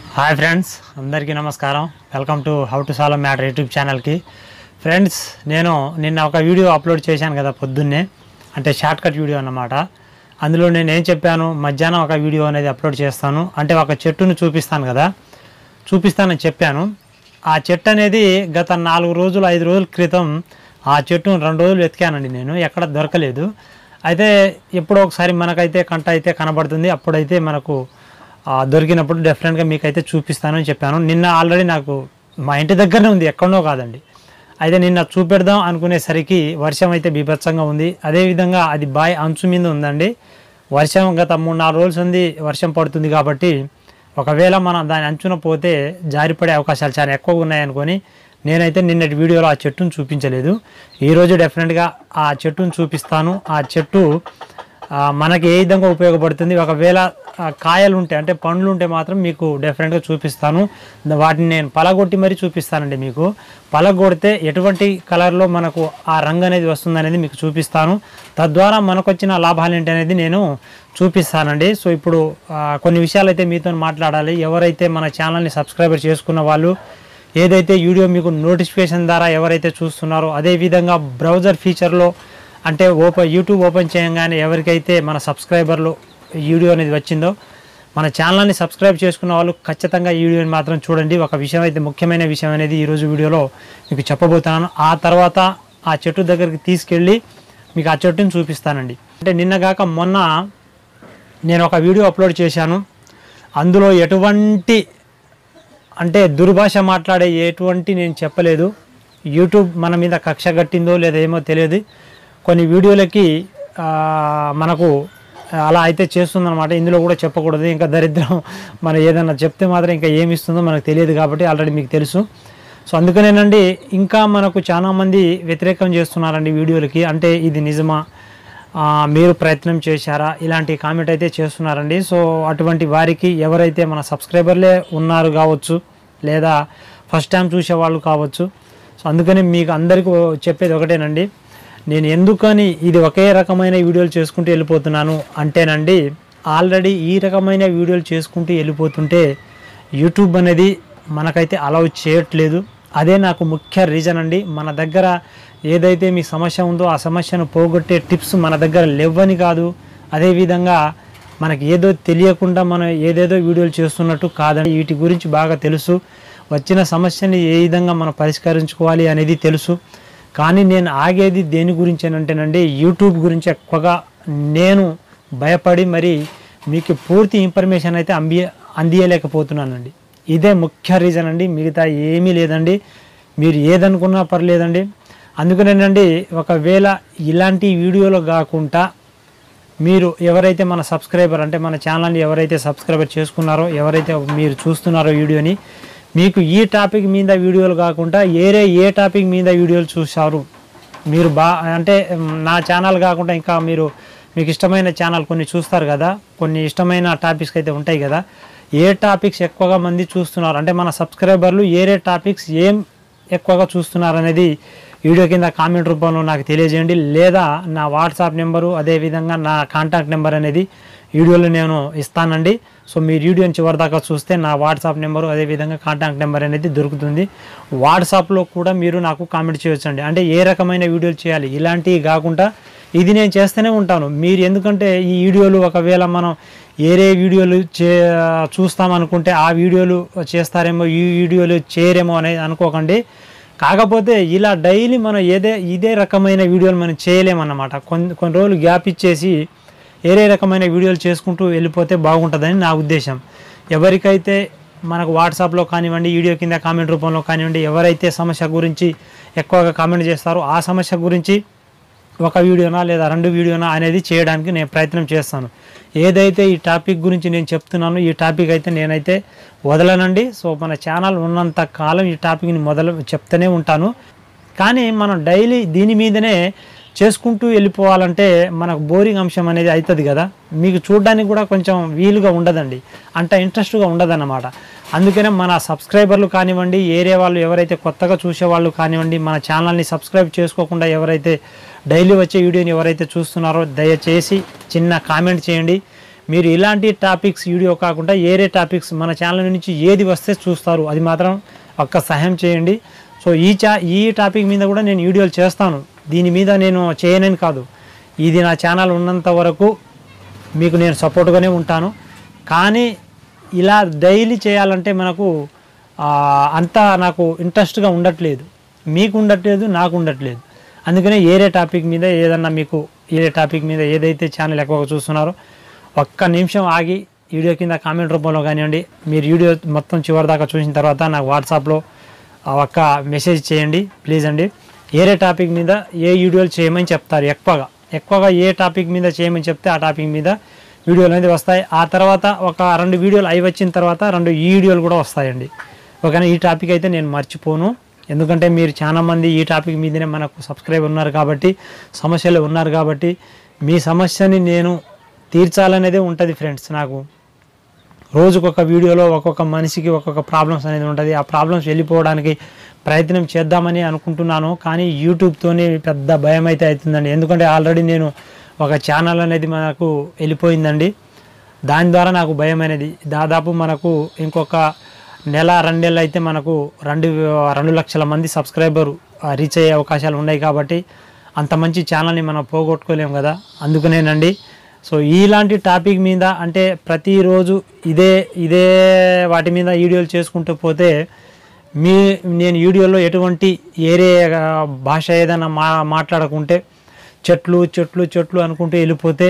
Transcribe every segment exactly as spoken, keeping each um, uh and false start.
Hi friends, అందరికీ నమస్కారం. Welcome to how to solve matter YouTube ఛానల్కి. ఫ్రెండ్స్, నేను నిన్న ఒక వీడియో అప్లోడ్ చేశాను కదా పొద్దున్నే, అంటే షార్ట్ కట్ వీడియో అన్నమాట. అందులో నేను ఏం చెప్పాను, మధ్యాహ్నం ఒక వీడియో అనేది అప్లోడ్ చేస్తాను, అంటే ఒక చెట్టును చూపిస్తాను కదా, చూపిస్తానని చెప్పాను. ఆ చెట్టు అనేది గత నాలుగు రోజులు ఐదు రోజుల క్రితం ఆ చెట్టును రెండు రోజులు వెతికానండి, నేను ఎక్కడ దొరకలేదు. అయితే ఎప్పుడో ఒకసారి మనకైతే కంట అయితే కనబడుతుంది, అప్పుడైతే మనకు దొరికినప్పుడు డెఫినెట్గా మీకైతే చూపిస్తానని చెప్పాను. నిన్న ఆల్రెడీ నాకు మా ఇంటి దగ్గరనే ఉంది, ఎక్కడో కాదండి. అయితే నిన్న చూపెడదాం అనుకునేసరికి వర్షం అయితే బీభత్సంగా ఉంది. అదేవిధంగా అది బాయ్ అంచు మీద ఉందండి. వర్షం గత మూడు నాలుగు రోజులు ఉంది వర్షం పడుతుంది కాబట్టి ఒకవేళ మనం దాని అంచున పోతే జారిపడే అవకాశాలు చాలా ఎక్కువగా ఉన్నాయనుకొని నేనైతే నిన్నటి వీడియోలో ఆ చెట్టును చూపించలేదు. ఈరోజు డెఫినెట్గా ఆ చెట్టును చూపిస్తాను. ఆ చెట్టు మనకి ఏ విధంగా ఉపయోగపడుతుంది, ఒకవేళ కాయలు ఉంటే అంటే పండ్లు ఉంటే మాత్రం మీకు డెఫినెట్గా చూపిస్తాను. వాటిని నేను పలగొట్టి మరీ చూపిస్తానండి. మీకు పలగొడితే ఎటువంటి కలర్లో మనకు ఆ రంగు అనేది వస్తుందనేది మీకు చూపిస్తాను. తద్వారా మనకు వచ్చిన లాభాలు ఏంటి అనేది నేను చూపిస్తానండి. సో ఇప్పుడు కొన్ని విషయాలు అయితే మీతో మాట్లాడాలి. ఎవరైతే మన ఛానల్ని సబ్స్క్రైబర్ చేసుకున్న వాళ్ళు, ఏదైతే వీడియో మీకు నోటిఫికేషన్ ద్వారా ఎవరైతే చూస్తున్నారో, అదేవిధంగా బ్రౌజర్ ఫీచర్లో అంటే ఓపెన్ యూట్యూబ్ ఓపెన్ చేయగానే ఎవరికైతే మన సబ్స్క్రైబర్లు వీడియో అనేది వచ్చిందో, మన ఛానల్ని సబ్స్క్రైబ్ చేసుకున్న వాళ్ళు ఖచ్చితంగా ఈ వీడియోని మాత్రం చూడండి. ఒక విషయం అయితే, ముఖ్యమైన విషయం అనేది ఈరోజు వీడియోలో మీకు చెప్పబోతున్నాను. ఆ తర్వాత ఆ చెట్టు దగ్గరికి తీసుకెళ్ళి మీకు ఆ చెట్టుని చూపిస్తానండి. అంటే నిన్నగాక మొన్న నేను ఒక వీడియో అప్లోడ్ చేశాను. అందులో ఎటువంటి అంటే దుర్భాష మాట్లాడే ఎటువంటి నేను చెప్పలేదు. యూట్యూబ్ మన మీద కక్ష కట్టిందో లేదా ఏమో తెలియదు. కొన్ని వీడియోలకి మనకు అలా అయితే చేస్తుందన్నమాట. ఇందులో కూడా చెప్పకూడదు, ఇంకా దరిద్రం. మనం ఏదైనా చెప్తే మాత్రం ఇంకా ఏమి ఇస్తుందో మనకు తెలియదు కాబట్టి ఆల్రెడీ మీకు తెలుసు. సో అందుకనేనండి, ఇంకా మనకు చాలామంది వ్యతిరేకం చేస్తున్నారండి వీడియోలకి. అంటే ఇది నిజమా, మీరు ప్రయత్నం చేశారా, ఇలాంటి కామెంట్ అయితే చేస్తున్నారండి. సో అటువంటి వారికి, ఎవరైతే మన సబ్స్క్రైబర్లే ఉన్నారు కావచ్చు, లేదా ఫస్ట్ టైం చూసేవాళ్ళు కావచ్చు, సో అందుకని మీకు అందరికీ చెప్పేది ఒకటేనండి. నేను ఎందుకని ఇది ఒకే రకమైన వీడియోలు చేసుకుంటూ వెళ్ళిపోతున్నాను అంటేనండి, ఆల్రెడీ ఈ రకమైన వీడియోలు చేసుకుంటూ వెళ్ళిపోతుంటే యూట్యూబ్ అనేది మనకైతే అలౌ చేయట్లేదు. అదే నాకు ముఖ్య రీజన్ అండి. మన దగ్గర ఏదైతే మీ సమస్య ఉందో ఆ సమస్యను పోగొట్టే టిప్స్ మన దగ్గర లేవని కాదు, అదేవిధంగా మనకి ఏదో తెలియకుండా మనం ఏదేదో వీడియోలు చేస్తున్నట్టు కాదండి. వీటి గురించి బాగా తెలుసు. వచ్చిన సమస్యని ఏ విధంగా మనం పరిష్కరించుకోవాలి అనేది తెలుసు. కానీ నేను ఆగేది దేని గురించి అంటేనండి, యూట్యూబ్ గురించి ఎక్కువగా నేను భయపడి మరి మీకు పూర్తి ఇన్ఫర్మేషన్ అయితే అంది అందియలేకపోతున్నానండి. ఇదే ముఖ్య రీజన్ అండి, మిగతా ఏమీ లేదండి. మీరు ఏదనుకున్నా పర్లేదండి. అందుకనేనండి, ఒకవేళ ఇలాంటి వీడియోలు కాకుండా మీరు ఎవరైతే మన సబ్స్క్రైబర్ అంటే మన ఛానల్ని ఎవరైతే సబ్స్క్రైబర్ చేసుకున్నారో, ఎవరైతే మీరు చూస్తున్నారో వీడియోని, మీకు ఈ టాపిక్ మీద వీడియోలు కాకుండా ఏరే ఏ టాపిక్ మీద వీడియోలు చూశారు మీరు బా అంటే నా ఛానల్ కాకుండా ఇంకా మీరు మీకు ఇష్టమైన ఛానల్ కొన్ని చూస్తారు కదా, కొన్ని ఇష్టమైన టాపిక్స్ అయితే ఉంటాయి కదా, ఏ టాపిక్స్ ఎక్కువగా మంది చూస్తున్నారు అంటే మన సబ్స్క్రైబర్లు ఏరే టాపిక్స్ ఏం ఎక్కువగా చూస్తున్నారు అనేది వీడియో కింద కామెంట్ రూపంలో నాకు తెలియజేయండి. లేదా నా వాట్సాప్ నెంబరు, అదేవిధంగా నా కాంటాక్ట్ నెంబర్ అనేది వీడియోలో నేను ఇస్తానండి. సో మీరు వీడియోని చివరిదాకా చూస్తే నా వాట్సాప్ నెంబరు, అదేవిధంగా కాంటాక్ట్ నెంబర్ అనేది దొరుకుతుంది. వాట్సాప్లో కూడా మీరు నాకు కామెంట్ చేయొచ్చండి. అంటే ఏ రకమైన వీడియోలు చేయాలి, ఇలాంటివి కాకుండా ఇది నేను చేస్తూనే ఉంటాను. మీరు ఎందుకంటే ఈ వీడియోలు ఒకవేళ మనం ఏరే వీడియోలు చే చూస్తామనుకుంటే ఆ వీడియోలు చేస్తారేమో, ఈ వీడియోలు చేయరేమో అనేది అనుకోకండి. కాకపోతే ఇలా డైలీ మనం ఏదే ఇదే రకమైన వీడియోలు మనం చేయలేమన్నమాట. కొన్ని కొన్ని రోజులు గ్యాప్ ఇచ్చేసి ఏరే రకమైన వీడియోలు చేసుకుంటూ వెళ్ళిపోతే బాగుంటుందని నా ఉద్దేశం. ఎవరికైతే మనకు వాట్సాప్లో కానివ్వండి, వీడియో కింద కామెంట్ రూపంలో కానివ్వండి, ఎవరైతే సమస్య గురించి ఎక్కువగా కామెంట్ చేస్తారో ఆ సమస్య గురించి ఒక వీడియోనా లేదా రెండు వీడియోనా అనేది చేయడానికి నేను ప్రయత్నం చేస్తాను. ఏదైతే ఈ టాపిక్ గురించి నేను చెప్తున్నానో ఈ టాపిక్ అయితే నేనైతే వదలనండి. సో మన ఛానల్ ఉన్నంత కాలం ఈ టాపిక్ని మొదలు చెప్తూనే ఉంటాను. కానీ మనం డైలీ దీని మీదనే చేసుకుంటూ వెళ్ళిపోవాలంటే మనకు బోరింగ్ అంశం అనేది అవుతుంది కదా, మీకు చూడడానికి కూడా కొంచెం వీలుగా ఉండదండి, అంత ఇంట్రెస్ట్గా ఉండదన్నమాట. అందుకనే మన సబ్స్క్రైబర్లు కానివ్వండి, ఏరే వాళ్ళు ఎవరైతే కొత్తగా చూసేవాళ్ళు కానివ్వండి, మన ఛానల్ని సబ్స్క్రైబ్ చేసుకోకుండా ఎవరైతే డైలీ వచ్చే వీడియోని ఎవరైతే చూస్తున్నారో దయచేసి చిన్న కామెంట్ చేయండి. మీరు ఇలాంటి టాపిక్స్ వీడియో కాకుండా ఏరే టాపిక్స్ మన ఛానల్ నుంచి ఏది వస్తే చూస్తారు, అది మాత్రం ఒక్క సహాయం చేయండి. సో ఈ చా ఈ టాపిక్ మీద కూడా నేను వీడియోలు చేస్తాను, దీని మీద నేను చేయనని కాదు. ఇది నా ఛానల్ ఉన్నంత వరకు మీకు నేను సపోర్ట్గానే ఉంటాను. కానీ ఇలా డైలీ చేయాలంటే మనకు అంతా నాకు ఇంట్రెస్ట్గా ఉండట్లేదు, మీకు ఉండట్లేదు, నాకు ఉండట్లేదు. అందుకనే ఏరే టాపిక్ మీద ఏదన్నా మీకు ఏరే టాపిక్ మీద ఏదైతే ఛానల్ ఎక్కువగా చూస్తున్నారో ఒక్క నిమిషం ఆగి వీడియో కింద కామెంట్ రూపంలో కానివ్వండి, మీరు వీడియో మొత్తం చివరి దాకా చూసిన తర్వాత నాకు వాట్సాప్లో ఒక్క మెసేజ్ చేయండి ప్లీజ్ అండి. ఏరే టాపిక్ మీద ఏ వీడియోలు చేయమని చెప్తారు, ఎక్కువగా ఎక్కువగా ఏ టాపిక్ మీద చేయమని చెప్తే ఆ టాపిక్ మీద వీడియోలు అనేది వస్తాయి. ఆ తర్వాత ఒక రెండు వీడియోలు అవి వచ్చిన తర్వాత రెండు ఈ వీడియోలు కూడా వస్తాయండి. ఓకేనా, ఈ టాపిక్ అయితే నేను మర్చిపోను, ఎందుకంటే మీరు చాలామంది ఈ టాపిక్ మీదనే మనకు సబ్స్క్రైబ్ ఉన్నారు కాబట్టి, సమస్యలు ఉన్నారు కాబట్టి మీ సమస్యని నేను తీర్చాలనేదే ఉంటుంది ఫ్రెండ్స్. నాకు రోజుకొక వీడియోలో ఒక్కొక్క మనిషికి ఒక్కొక్క ప్రాబ్లమ్స్ అనేది ఉంటుంది, ఆ ప్రాబ్లమ్స్ వెళ్ళిపోవడానికి ప్రయత్నం చేద్దామని అనుకుంటున్నాను. కానీ యూట్యూబ్తోనే పెద్ద భయం అయితే అవుతుందండి, ఎందుకంటే ఆల్రెడీ నేను ఒక ఛానల్ అనేది మనకు వెళ్ళిపోయిందండి, దాని ద్వారా నాకు భయం అనేది. దాదాపు మనకు ఇంకొక నెల రెండు నెలలు అయితే మనకు రెండు రెండు లక్షల మంది సబ్స్క్రైబర్ రీచ్ అయ్యే అవకాశాలు ఉన్నాయి కాబట్టి అంత మంచి ఛానల్ని మనం పోగొట్టుకోలేము కదా, అందుకనేనండి. సో ఇలాంటి టాపిక్ మీద అంటే ప్రతిరోజు ఇదే ఇదే వాటి మీద వీడియోలు చేసుకుంటూ పోతే మీ నేను వీడియోలో ఎటువంటి ఏరే భాష ఏదైనా మా మాట్లాడకుంటే చెట్లు చెట్లు చెట్లు అనుకుంటూ వెళ్ళిపోతే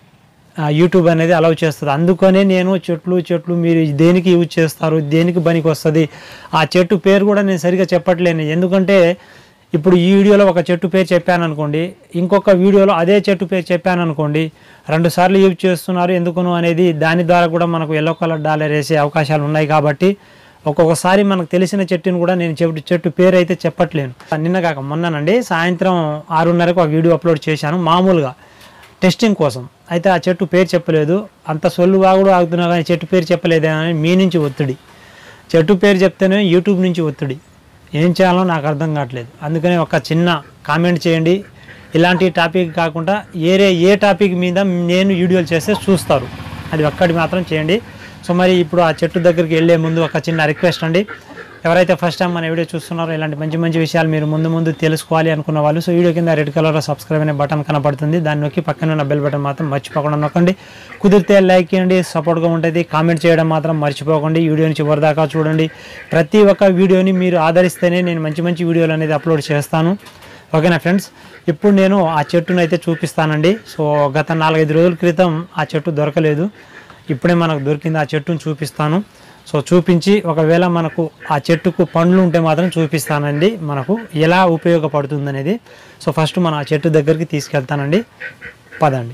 యూట్యూబ్ అనేది అలౌ చేస్తుంది. అందుకనే నేను చెట్లు చెట్లు మీరు దేనికి యూజ్ చేస్తారు, దేనికి పనికి వస్తుంది, ఆ చెట్టు పేరు కూడా నేను సరిగ్గా చెప్పట్లేను. ఎందుకంటే ఇప్పుడు ఈ వీడియోలో ఒక చెట్టు పేరు చెప్పాను అనుకోండి, ఇంకొక వీడియోలో అదే చెట్టు పేరు చెప్పాను అనుకోండి, రెండు సార్లు యూజ్ చేస్తున్నారు ఎందుకును అనేది దాని ద్వారా కూడా మనకు ఎల్లో కలర్ డాలర్ వేసే అవకాశాలు ఉన్నాయి. కాబట్టి ఒక్కొక్కసారి మనకు తెలిసిన చెట్టుని కూడా నేను చెట్టు చెట్టు పేరు అయితే చెప్పట్లేను. నిన్న కాక మొన్ననండి సాయంత్రం ఆరున్నరకు ఒక వీడియో అప్లోడ్ చేశాను మామూలుగా టెస్టింగ్ కోసం. అయితే ఆ చెట్టు పేరు చెప్పలేదు, అంత సొల్లు వాగుడు ఆగుతున్నా కానీ చెట్టు పేరు చెప్పలేదని మీ నుంచి ఒత్తిడి, చెట్టు పేరు చెప్తేనే యూట్యూబ్ నుంచి ఒత్తిడి, ఏం చేయాలో నాకు అర్థం కావట్లేదు. అందుకని ఒక చిన్న కామెంట్ చేయండి, ఇలాంటి టాపిక్ కాకుండా ఏరే ఏ టాపిక్ మీద నేను వీడియోలు చేస్తే చూస్తారు, అది ఒక్కటి మాత్రం చేయండి. సో మరి ఇప్పుడు ఆ చెట్టు దగ్గరికి వెళ్ళే ముందు ఒక చిన్న రిక్వెస్ట్ అండి, ఎవరైతే ఫస్ట్ టైం మన వీడియో చూస్తున్నారో ఇలాంటి మంచి మంచి విషయాలు మీరు ముందు ముందు తెలుసుకోవాలి అనుకున్న వాళ్ళు, సో వీడియో కింద రెడ్ కలర్లో సబ్స్క్రైబ్ అనే బటన్ కనపడుతుంది, దాన్ని నొక్కి పక్కన ఉన్న బెల్ బటన్ మాత్రం మర్చిపోకుండా నొక్కండి. కుదిరితే లైక్ చేయండి, సపోర్ట్గా ఉంటుంది. కామెంట్ చేయడం మాత్రం మర్చిపోకండి. వీడియోని చివరి దాకా చూడండి, ప్రతి ఒక్క వీడియోని మీరు ఆదరిస్తేనే నేను మంచి మంచి వీడియోలు అనేది అప్లోడ్ చేస్తాను. ఓకేనా ఫ్రెండ్స్, ఇప్పుడు నేను ఆ చెట్టును అయితే చూపిస్తానండి. సో గత నాలుగైదు రోజుల క్రితం ఆ చెట్టు దొరకలేదు, ఇప్పుడే మనకు దొరికింది, ఆ చెట్టును చూపిస్తాను. సో చూపించి ఒకవేళ మనకు ఆ చెట్టుకు పండ్లు ఉంటే మాత్రం చూపిస్తానండి మనకు ఎలా ఉపయోగపడుతుంది అనేది. సో ఫస్ట్ మనం ఆ చెట్టు దగ్గరికి తీసుకెళ్తానండి, పదండి.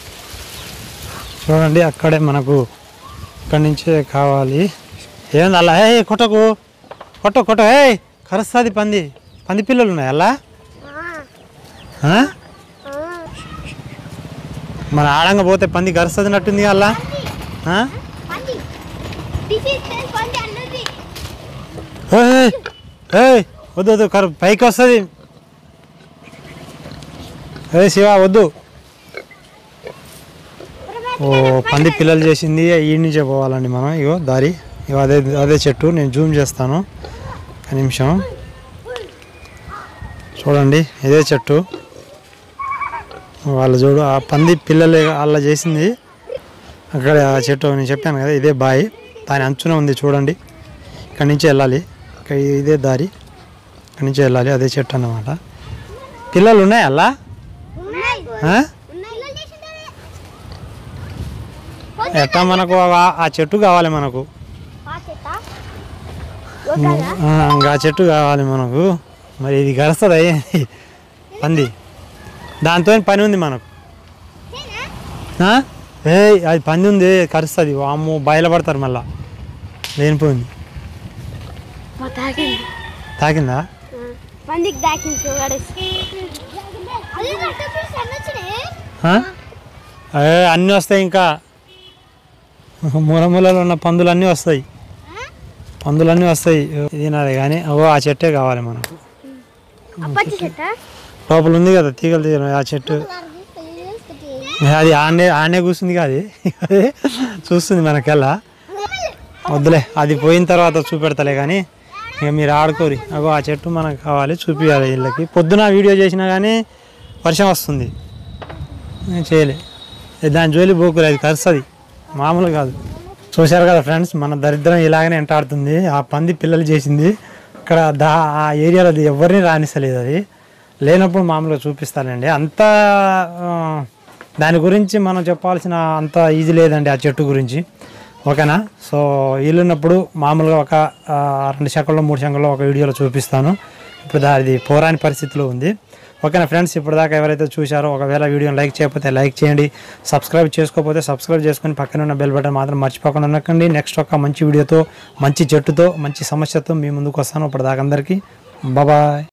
చూడండి అక్కడే మనకు ఇక్కడి నుంచే కావాలి. ఏంది అలా ఏ కొట్టకు కొట్ట కొట్ట ఏ కరుస్తుంది పంది, పంది పిల్లలు ఉన్నాయి అలా మన ఆడంగా పోతే పంది కరుస్తుంది నట్టుంది అలా. వద్దు వద్దు కరు పైకి వస్తుంది, ఏ శివ వద్దు. ఓ పంది పిల్లలు చేసింది, ఈ నుంచే పోవాలండి మనం. ఇగో దారి, ఇగో అదే అదే చెట్టు, నేను జూమ్ చేస్తాను ఒక నిమిషం. చూడండి ఇదే చెట్టు, వాళ్ళు చూడు ఆ పంది పిల్లలే అలా చేసింది. అక్కడ ఆ చెట్టు నేను చెప్పాను కదా, ఇదే బాయి, దాని అంచున ఉంది చూడండి. ఇక్కడి నుంచి వెళ్ళాలి, ఇక్కడ ఇదే దారి, ఇక్కడి నుంచి వెళ్ళాలి, అదే చెట్టు అన్నమాట. పిల్లలు ఉన్నాయి అలా. ఎట్లా మనకు ఆ చెట్టు కావాలి మనకు, ఆ చెట్టు కావాలి మనకు. మరి ఇది గరుస్తుంది అయ్యేది పంది, దాంతో పని ఉంది మనకు. ఏ అది పంది ఉంది కరుస్తుంది, అమ్మో బయలుపడతారు మళ్ళా, లేనిపోయింది. తాకిందా అన్నీ వస్తాయి, ఇంకా మూల మూలలో ఉన్న పందులు అన్నీ వస్తాయి, పందులన్నీ వస్తాయి. తినాలి కానీ అవో ఆ చెట్టే కావాలి మనకు. లోపల ఉంది కదా తీగలు తీగలు, ఆ చెట్టు అది ఆడనే ఆడనే కూర్చుంది కాదు, అదే చూస్తుంది మనకెల్లా. వద్దులే, అది పోయిన తర్వాత చూపెడతలే కానీ ఇక మీరు ఆడుకోరి. అగో ఆ చెట్టు మనకు కావాలి, చూపించాలి వీళ్ళకి. పొద్దున వీడియో చేసినా కానీ వర్షం వస్తుంది, చేయలే. దాని జోలి పోకురు, అది కరుస్తుంది, మామూలు కాదు. చూశారు కదా ఫ్రెండ్స్, మన దరిద్రం ఇలాగనే ఎంటాడుతుంది. ఆ పంది పిల్లలు చేసింది ఇక్కడ దా ఆ ఏరియాలో అది ఎవరిని రానిస్తలేదు. అది లేనప్పుడు మామూలుగా చూపిస్తానండి. అంత దాని గురించి మనం చెప్పాల్సిన అంత ఈజీ లేదండి ఆ చెట్టు గురించి, ఓకేనా. సో వీళ్ళున్నప్పుడు మామూలుగా ఒక రెండు శంకల్లో మూడు శంకల్లో ఒక వీడియోలో చూపిస్తాను. ఇప్పుడు అది పోరాని పరిస్థితిలో ఉంది, ఓకేనా ఫ్రెండ్స్. ఇప్పుడు దాకా ఎవరైతే చూశారో, ఒకవేళ వీడియోని లైక్ చేయకపోతే లైక్ చేయండి, సబ్స్క్రైబ్ చేసుకోకపోతే సబ్స్క్రైబ్ చేసుకొని పక్కన ఉన్న బెల్ బటన్ మాత్రం మర్చిపోకుండా నొక్కండి. నెక్స్ట్ ఒక మంచి వీడియోతో, మంచి చెట్టుతో, మంచి సమస్యతో మీ ముందుకు వస్తాను. ఇప్పుడు దాకా అందరికీ బాయ్.